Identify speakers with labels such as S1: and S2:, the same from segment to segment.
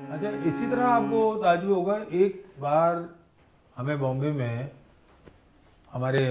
S1: अच्छा, इसी तरह आपको ताजुब होगा, एक बार हमें बॉम्बे में हमारे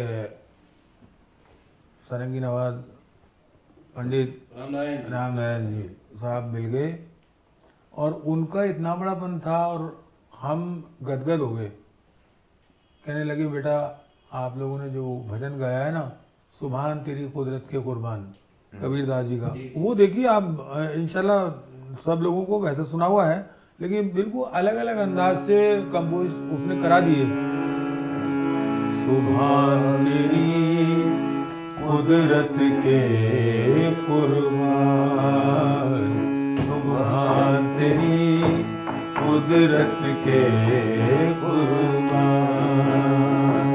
S1: सारंगी नवाज पंडित राम नारायण जी साहब मिल गए और उनका इतना बड़ापन था और हम गदगद हो गए। कहने लगे, बेटा आप लोगों ने जो भजन गाया है ना, सुभान तेरी कुदरत के कुर्बान, कबीरदास जी का, वो देखिए आप, इंशाल्लाह सब लोगों को वैसे सुना हुआ है, लेकिन बिल्कुल अलग अलग अंदाज से कंपोज उसने करा दिए। सुभान तेरी कुदरत के कुर्बान, सुभान तेरी कुदरत के कुर्बान।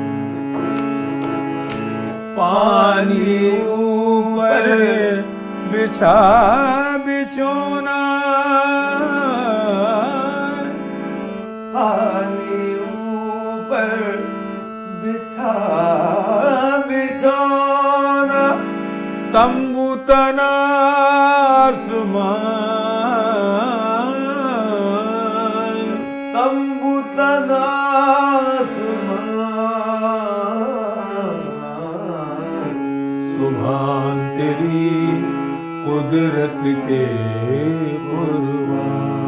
S1: पानी ऊपर बिछा बिछोना,
S2: पानी ऊपर बिछा बिछोना,
S1: तंबू तना आसमान,
S2: तंबू तना आसमान।
S1: सुभान तेरी कुदरत के कुर्बान।